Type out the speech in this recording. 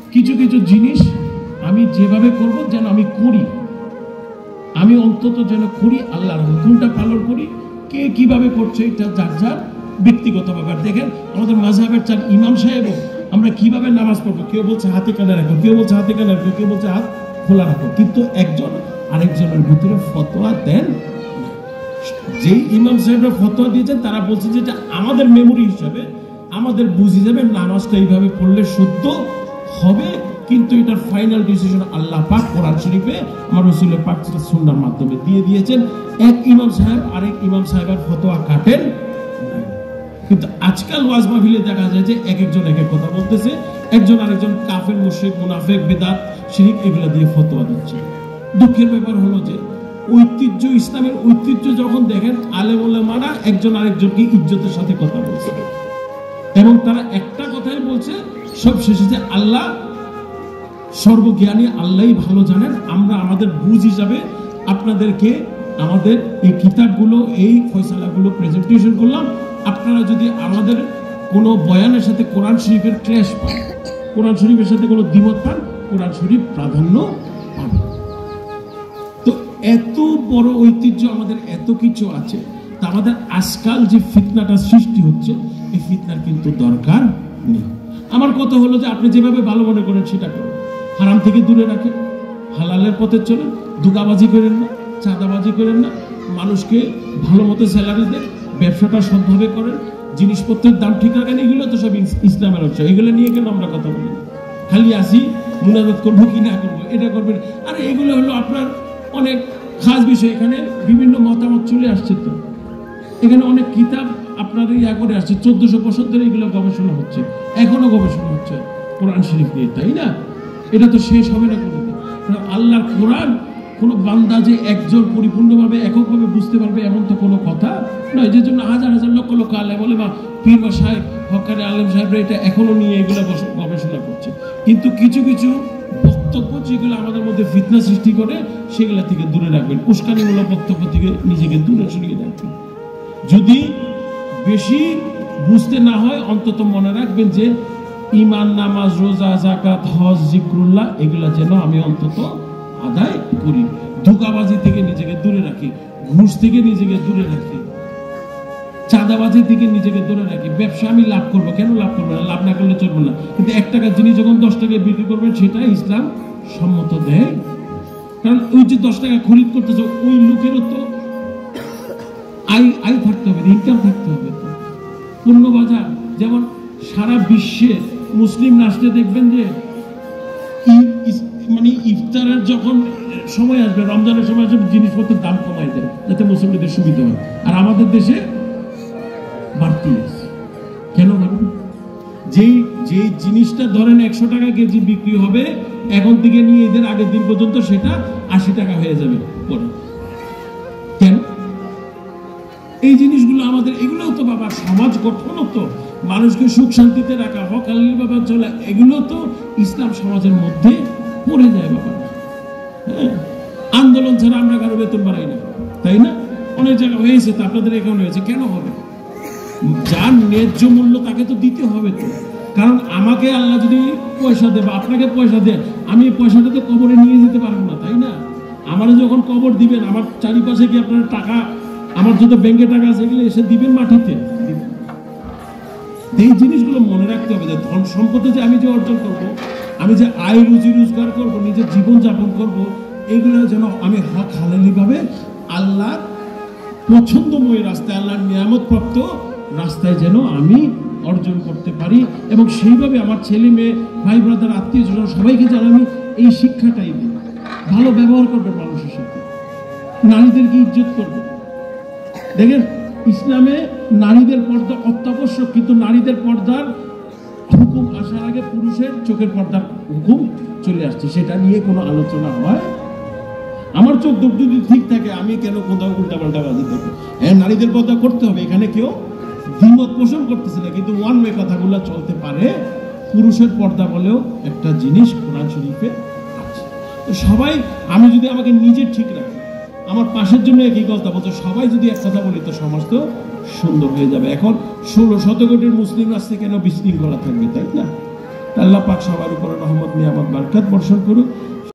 কিছু কিছু জিনিস আমি যেভাবে করব যেন আমি করি, আমি অন্তত যেন করি, আল্লাহর হুকুমটা পালন করি। কে কিভাবে করছে এটা যার যার ব্যক্তিগত ব্যাপার। দেখেন আমাদের মাযহাবের চার ইমাম সাহেবও আমরা কিভাবে নামাজ পড়বো, কেউ বলছে হাতে কানে রাখো, কেউ বলছে হাতে কানে রাখো, কেউ বলছে হাত খোলা রাখো, কিন্তু একজন আরেকজনের ভিতরে ফতোয়া দেন। যেই ইমাম সাহেবরা ফতোয়া দিয়েছেন তারা বলছে যে এটা আমাদের মেমোরি হিসাবে আমাদের বুঝে যাবে নামাজটা এইভাবে পড়লে শুদ্ধ হবে, কিন্তু এটার ফাইনাল ডিসিশন আল্লাহ পাক কোরআন শরীফে আমার রাসূলের পাক সুন্নাহর মাধ্যমে দিয়ে দিয়েছেন। এক ইমাম সাহেব আরেক ইমাম সাহেবের ফতোয়া কাটেন। কিন্তু আজকাল ওয়াজ মাহফিলে দেখা যায় যে এক একজন এক এক কথা বলতেছে, একজন আরেকজন কাফের, মুশরিক, মুনাফিক, বিদআত, শিরক এগুলা দিয়ে ফতোয়া দিচ্ছে। দুঃখের ব্যাপার হলো যে ঐতিহ্য, ইসলামের ঐতিহ্য যখন দেখেন আলেম ওলামারা একজন আরেকজনকে ইজ্জতের সাথে কথা বলছে এবং তারা একটা কথাই বলছে সব শেষে যে আল্লাহ সর্বজ্ঞানী, আল্লাহই ভালো জানেন, আমরা আমাদের বুঝ হিসাবে আপনাদেরকে আমাদের এই কিতাবগুলো, এই ফয়সালাগুলো প্রেজেন্টেশন করলাম। আপনারা যদি আমাদের কোনো বয়ানের সাথে কোরআন শরীফের ক্ল্যাশ পান, কোরআন শরীফের সাথে কোনো দ্বিমত পান, কোরআন শরীফ প্রাধান্য পাবে। তো এত বড় ঐতিহ্য আমাদের, এত কিছু আছে, তা আমাদের আজকাল যে ফিতনাটা সৃষ্টি হচ্ছে এই ফিতনার কিন্তু দরকার নেই। আমার কথা হলো যে আপনি যেভাবে ভালো মনে করেন সেটা করেন, হারাম থেকে দূরে রাখেন, হালালের পথে চলেন, দুগাবাজি করেন না, চাঁদাবাজি করেন না, মানুষকে ভালো মতো স্যালারি দেন, ব্যবসাটা সৎভাবে করেন, জিনিসপত্রের দাম ঠিক রাখেন। এগুলো তো সব ইসলামের অংশ। এগুলো নিয়ে কেন আমরা কথা বলি? খালি আসি মুনাজাত করবো কি না করবো, এটা করবেন। আর এগুলো হলো আপনার অনেক খাস বিষয়। এখানে বিভিন্ন মতামত চলে আসছে, তো এখানে অনেক কিতাব আপনার ইয়া করে আসছে। 1400 বছর ধরে এগুলো গবেষণা হচ্ছে, এখনো গবেষণা হচ্ছে কোরআন শরীফ নিয়ে, তাই না? এটা তো শেষ হবে না কোনোদিন। আল্লাহর কোরআন কোনো বান্দা যে একজন পরিপূর্ণভাবে এককভাবে বুঝতে পারবে এমন তো কোনো কথা নয়। যে জন্য হাজার হাজার লক্ষ লক্ষ আলেম বলে বা পীর বা সাহেব, হকারে আলেম সাহেবরা এটা এখনো নিয়ে এগুলো গবেষণা করছে। কিন্তু কিছু কিছু বক্তব্য যেগুলো আমাদের মধ্যে ফিতনা সৃষ্টি করে সেগুলো থেকে দূরে রাখবেন, উস্কানিমূলক বক্তব্য থেকে নিজেকে দূরে সরিয়ে রাখবেন। যদি বেশি বুঝতে না হয় অন্তত মনে রাখবেন যে ঈমান, নামাজ, রোজা, যাকাত, হজ, জিকরুল্লাহ এগুলা যেন আমি অন্তত আদায় করি। ধোঁকাবাজি থেকে নিজেকে দূরে রাখি, ঘুষ থেকে নিজেকে দূরে রাখি, চাঁদাবাজি থেকে নিজেকে দূরে রাখি। ব্যবসা আমি লাভ করবো, কেন লাভ করবো না? লাভ না করলে চলবে না। কিন্তু 1 টাকার জিনিস যখন 10 টাকায় বিক্রি করবেন সেটা ইসলাম সম্মত দেয়। কারণ ওই যে 10 টাকা খরিদ করতেছে ওই লোকেরও তো আয় থাকতে হবে, ইনকাম থাকতে হবে। তো পূর্ণ বাজার, যেমন সারা বিশ্বে মুসলিম রাষ্ট্রে দেখবেন যে মানে ইফতারের যখন সময় আসবে, রমজানের সময় আসবে, জিনিসপত্রের দাম কমাই দেয় যাতে মুসলিমদের সুবিধা হয়। আর আমাদের দেশে বাড়তি আছে কেন বলুন? যেই জিনিসটা ধরেন 100 টাকা কেজি বিক্রি হবে, এখন থেকে নিয়ে এদের আগের দিন পর্যন্ত সেটা 80 টাকা হয়ে যাবে পরে। কেন? এই জিনিসগুলো আমাদের, এগুলো তো বাবা সমাজ গঠন, তো মানুষকে সুখ শান্তিতে রাখা, হক হালাল ব্যাপার চলা, এগুলো তো ইসলাম সমাজের মধ্যে পড়ে যায় বাবা। হ্যাঁ, আন্দোলন ছাড়া আমরা কারো বেতন বাড়াই না, তাই না? অনেক জায়গায় হয়েছে, তো আপনাদের এখানে হয়েছে, কেন হবে? যার ন্যায্য মূল্য তাকে তো দিতে হবে। তো কারণ আমাকে আল্লাহ যদি পয়সা দেয় বা আপনাকে পয়সা দেয়, আমি এই পয়সাটা তো কবরে নিয়ে যেতে পারবো না, তাই না? আমার যখন কবর দিবেন, আমার চারিপাশে কি আপনার টাকা, আমার যত ব্যাংকে টাকা আছে এগুলো এসে দিবেন মাটিতে। এই জিনিসগুলো মনে রাখতে হবে যে ধন সম্পদে যে আমি যে অর্জন করব, আমি যে আয় রুজি রোজগার করব, নিজের জীবন যাপন করব, এগুলো যেন আমি হক হালালি ভাবে আল্লাহর পছন্দময় রাস্তায়, আল্লাহর নিয়ামত প্রাপ্ত রাস্তায় যেন আমি অর্জন করতে পারি। এবং সেইভাবে আমার ছেলে মেয়ে, ভাই ব্রাদার, আত্মীয় স্বজন সবাইকে যেন আমি এই শিক্ষাটাই দিই। ভালো ব্যবহার করবেন মানুষের সাথে, নারীদেরকে ইজ্জত করবেন। দেখেন ইসলামে নারীদের পর্দা অত্যাবশ্যক, কিন্তু নারীদের পর্দার হুকুম আসার আগে পুরুষের চোখের পর্দার হুকুম চলে আসছে, সেটা নিয়ে কোনো আলোচনা হয়। আমার চোখ যদি ঠিক থাকে আমি কেন কোথাও উল্টাপাল্টা বাজি দেবো? হ্যাঁ, নারীদের পর্দা করতে হবে, এখানে কেউ দ্বিমত পোষণ করতেছে না, কিন্তু ওয়ান ওয়ে কথাগুলো চলতে পারে। পুরুষের পর্দা বলেও একটা জিনিস কোরআন শরীফে আছে। তো সবাই, আমি যদি আমাকে নিজে ঠিক রাখি, আমার পাশের জন্য একই কথা বলতো, সবাই যদি এক কথা বলি তো সমাজ তো সুন্দর হয়ে যাবে। এখন 16 শতকোটির মুসলিম রাষ্ট্রে কেন বিশৃঙ্খলা থাকবে, তাই না? আল্লাহ পাক সবার উপরে রহমত নিয়ামত বরকত বর্ষণ করুক।